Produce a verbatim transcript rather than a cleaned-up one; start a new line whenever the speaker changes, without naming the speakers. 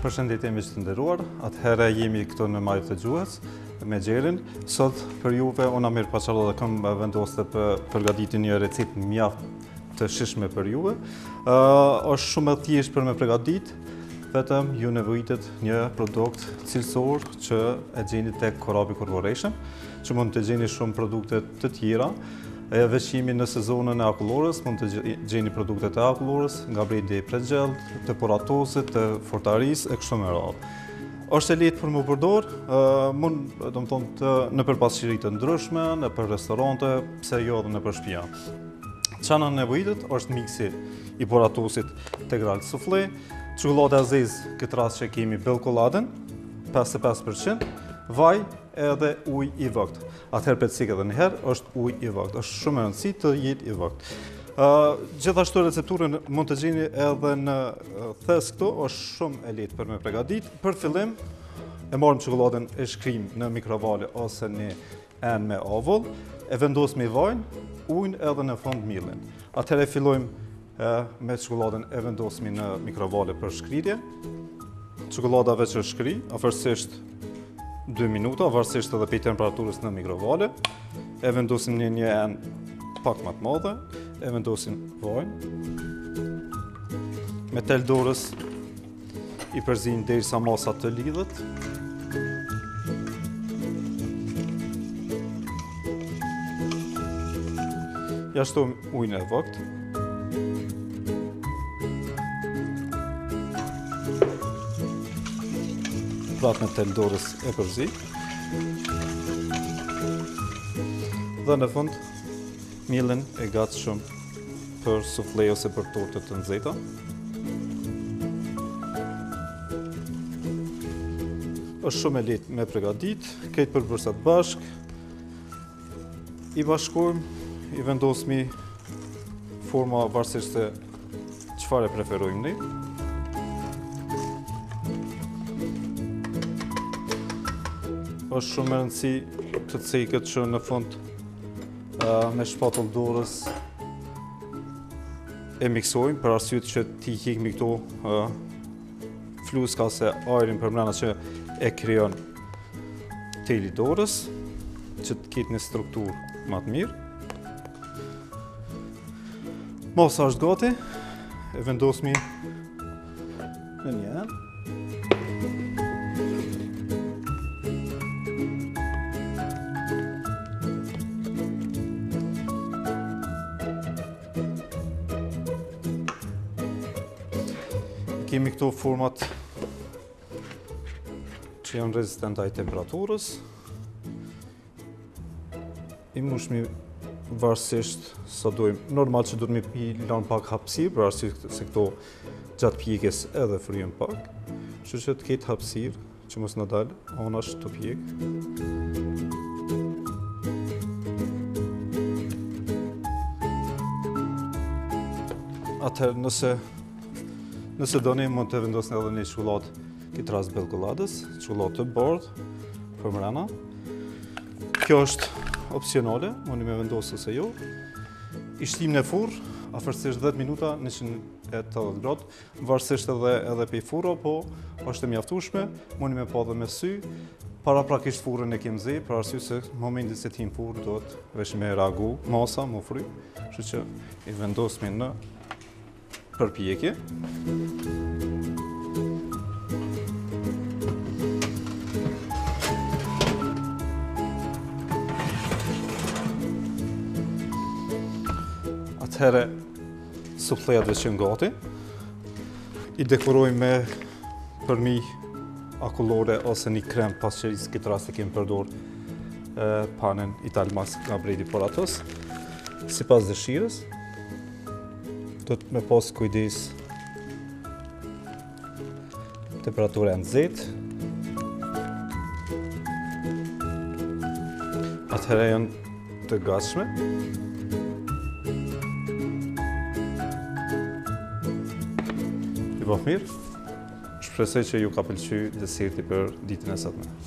Përshëndetje miq të nderuar, atëherë jemi këtu në Majë të Gjuhës me Xherin. Sot për juve unë mirë paçarro dhe kam vendosur të përgatitë një recetë mjaft të shijshme për juve. Uh, është shumë e thjeshtë për me përgatitë, vetëm ju nevojitet një produkt cilësor që e gjeni tek Korrabi Corporation, që mund të gjeni shumë produkte të tjera. E veç jemi në sezonën e akullorës, mund të gjeni produktet e akullorës, nga bredi i pregjell, të poratosit, të fortarisë e kështu me radhë. Është e lehtë për më përdor, uh, mund do të thonë të në për pasqyri të ndryshme, në për restorante, pse jo edhe në për shtëpia. Çana nevojitet është miksi i poratosit Tegral Sufle, çokoladë e zezë, këtë rast që kemi bellkoladën, pesëdhjetë e pesë përqind, vaj edhe ujë i vogët. Atëherë pecik edhe një herë është ujë i vogët. Është shumë e rëndësishme të jetë i vogët. Uh, gjithashtu recepturën mund të gjeni edhe në uh, thes këtu, është shumë e lehtë për me përgatitë. Për fillim e marrim çokoladën e shkrim në mikrovalë ose në enë me avull, e vendosim me vajin, ujin edhe në fund millin. Atëherë fillojmë uh, me çokoladën e vendosim në mikrovalë për shkrirje. Çokolada veç është shkri, afërsisht dy minuta, varësisht edhe për temperaturës në mikrovalë. E vendosim në një enë pak më të madhe, e vendosim vajin. Me tel dorës i përzin derisa masa të lidhet. Ja shtojmë ujin e vogët. Prapë me tel dorës e përzi. Dhe në fund, millin e gatshëm për sufle ose për torte të nxehta. Është shumë e lehtë me përgatitë, këtë përbërësat bashk. I bashkojmë, i vendosmi forma varësisht se çfarë preferojmë ne. Është shumë e rëndësishme të ceket që në fund uh, me shpatull dorës e miksojmë, për arsye që ti hiqmi këto uh, fluska ose ajrin përmbrana që e krijon teli dorës, që të ketë një strukturë më të mirë. Masa është gati, e vendosmi në një enë. Kemi këto format që janë rezistent ndaj temperaturës. I mushmi varësisht sa dojmë. Normal që duhet mi lanë pak hapësirë, për arsye se këto gjatë pjekjes edhe fryhen pak. Kështu që të ketë hapësirë që mos na dalë anash të pjek. Atëherë nëse Nëse doni, mund të vendosni edhe një çokoladë, këtë rast bellkoladës, çokoladë të bardhë për mbrana. Kjo është opsionale, mundi me vendosë ose jo. I shtim në furrë, afërsisht dhjetë minuta, njëqind e tetëdhjetë gradë, varësisht edhe edhe pe furra, po është e mjaftueshme, mundi me pa edhe me sy. Paraprakisht furrën e kemi zi, për arsye se në momentin se tim furrë do të vesh me reagu masa, më fry, kështu që i vendosmi në përpjekje. Atëherë suflejat veç janë gati. I dekorojmë me përmi akullore ose një krem pasqyrisë, këtë rast e kemi përdor panën Italmas nga bredi poratos, sipas dëshirës. Do të me pas kujdes temperatura e nxehtë. Atëherë janë të gatshme. I bëf mirë. Shpresoj që ju ka pëlqyer deserti për ditën e sotme.